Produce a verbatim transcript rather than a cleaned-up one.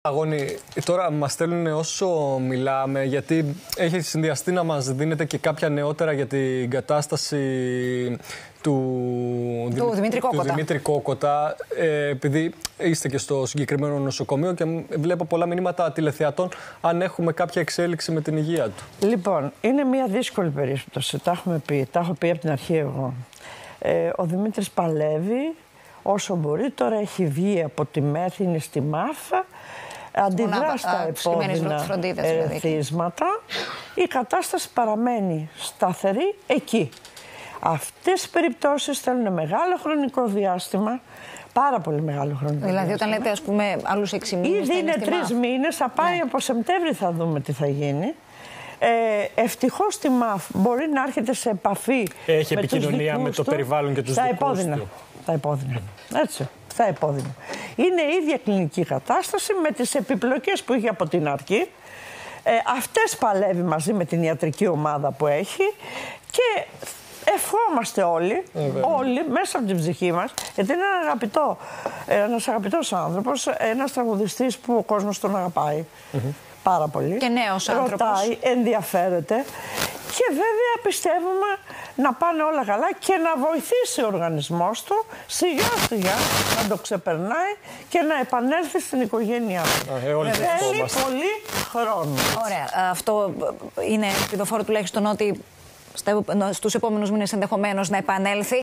Αγώνη, τώρα μας στέλνουν όσο μιλάμε, γιατί έχει συνδυαστεί να μας δίνετε και κάποια νεότερα για την κατάσταση του, του Δημήτρη Κόκοτα. Του Δημήτρη Κόκοτα, ε, επειδή είστε και στο συγκεκριμένο νοσοκομείο και βλέπω πολλά μηνύματα τηλεθεατών αν έχουμε κάποια εξέλιξη με την υγεία του. Λοιπόν, είναι μια δύσκολη περίπτωση, τα έχουμε πει, τα έχω πει από την αρχή εγώ. Ε, ο Δημήτρης παλεύει όσο μπορεί, τώρα έχει βγει από τη ΜΕΘ, είναι στη ΜΑΦΑ. Αντιδρά στα επόμενα ερεθίσματα, η κατάσταση παραμένει σταθερή εκεί. Αυτές οι περιπτώσεις θέλουν μεγάλο χρονικό διάστημα, πάρα πολύ μεγάλο χρονικό δηλαδή, διάστημα. όταν λέτε, ας πούμε, άλλους έξι μήνες. Ήδη είναι τρεις μήνες, θα πάει, ναι, από Σεπτέμβρη θα δούμε τι θα γίνει. Ε, ευτυχώς τη ΜΑΦ μπορεί να έρχεται σε επαφή. Έχει με επικοινωνία με το του, περιβάλλον και τους στα δικούς επώδυνα. του. Τα επώδυνα. Έτσι. Στα επώδυνα. Είναι η ίδια κλινική κατάσταση με τις επιπλοκές που είχε από την αρχή. Ε, αυτές παλεύει μαζί με την ιατρική ομάδα που έχει και ευχόμαστε όλοι, ε, όλοι μέσα από την ψυχή μας, γιατί είναι ένα αγαπητό, ένας αγαπητός άνθρωπος, ένας τραγουδιστής που ο κόσμος τον αγαπάει mm-hmm. πάρα πολύ. Και νέος άνθρωπος. Ρωτάει, ενδιαφέρεται. Και βέβαια πιστεύουμε να πάνε όλα καλά και να βοηθήσει ο οργανισμός του σιγά σιγά να το ξεπερνάει και να επανέλθει στην οικογένειά του. Θέλει πολύ χρόνο. Ωραία. Αυτό είναι πηδοφόρο τουλάχιστον ότι στους επόμενους μήνες ενδεχομένως να επανέλθει.